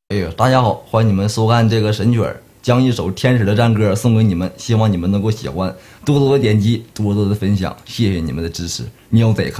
哎呦，大家好，欢迎你们收看这个神曲儿，将一首《天使的战歌》送给你们，希望你们能够喜欢，多多的点击，多多的分享，谢谢你们的支持。Music。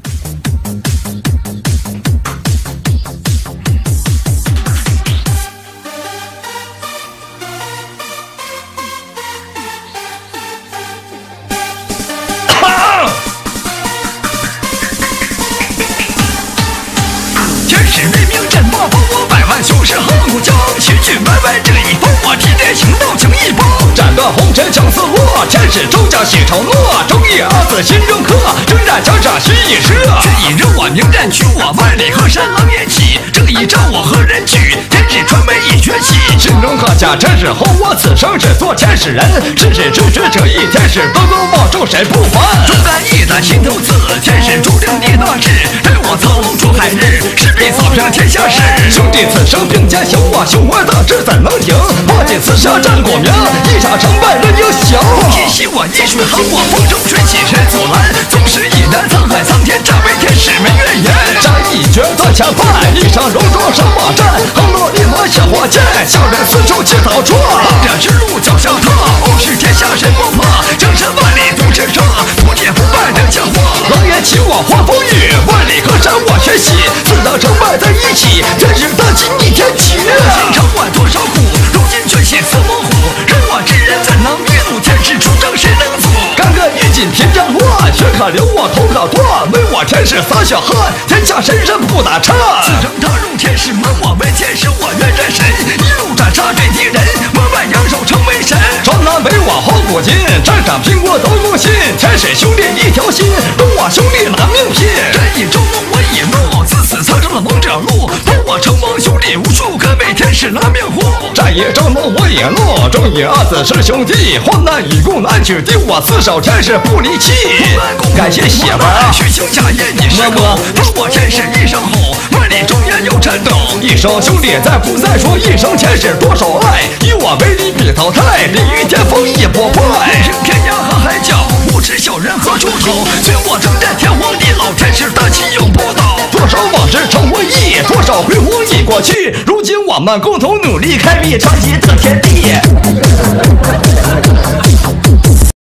天使为名震魔风，我百万雄师横虎将，奇骏歪歪这一风，我提点行动情一帮，斩断红尘强似落，天使周家写承诺，正义阿紫心中刻，征战疆场须一射，却引任我名战取我万里河山狼烟起，这一仗我何人惧？天使传媒已崛起，心中刻下天使后，我此生只做天使人，世事追随者一天使，高高望众谁不凡？忠肝义胆心头刺，天使注定你大志，待我层龙出海日，势必扫平天下事。兄弟此生并肩行，我雄怀大志怎能停？破尽厮杀战果名，一场成败任英雄。一息我一水横我风中吹起谁阻拦？纵使已然沧海苍天，战为天使没怨言。战一决断强派，一场戎装上马战，横落烈火小火箭，小人四处去逃窜。王者之路脚下踏，傲视天下谁不怕？江山万里独叱咤，不铁不败真讲话。狼烟起我化风雨，万里河山我学习，自当成败在一起，天使当今逆天起。心常管多少苦，如今却写似猛虎，人我之人怎能灭怒？天使出征谁能阻？干戈一紧天将乱，血可流我头可断，为我天使洒血汗，天下神人不打颤。自征踏入天使门，我为天使我愿战神，一路斩杀对敌人，门外扬手成为神。川南北往后古今，战场拼过都攻心，天使兄弟一条心，跟我兄弟拿命拼。人以众怒我以怒，自此苍生了猛者路，帮我成王兄弟无数，可为天使拿命护。战也争锋我也怒，正义阿紫是兄弟，患难与共难取缔，我自守天使不离弃。感谢血吧，虚情假意你是狗，帮我天使一声吼，万里中原有颤抖。一声兄弟再不再说，一声天使多少爱，以我为敌比淘汰，立于巅峰一波快。任天涯和海角，无耻小人何出口？随我征战天荒地老，天使大旗永不倒。多少往事成回忆，多少辉煌已过去，如今我们共同努力，开辟传奇的天地。